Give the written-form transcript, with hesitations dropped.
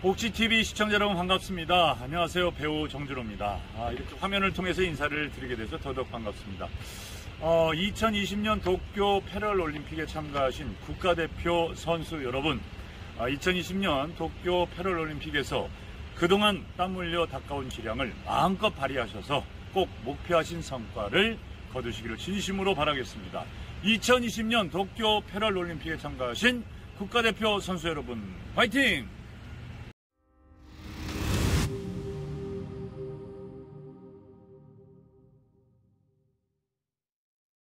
옥지TV 시청자 여러분 반갑습니다. 안녕하세요. 배우 정준호입니다. 이렇게 화면을 통해서 인사를 드리게 돼서 더더욱 반갑습니다. 2020년 도쿄 패럴올림픽에 참가하신 국가대표 선수 여러분, 2020년 도쿄 패럴올림픽에서 그동안 땀 흘려 닦아온 기량을 마음껏 발휘하셔서 꼭 목표하신 성과를 거두시기를 진심으로 바라겠습니다. 2020년 도쿄 패럴올림픽에 참가하신 국가대표 선수 여러분, 화이팅!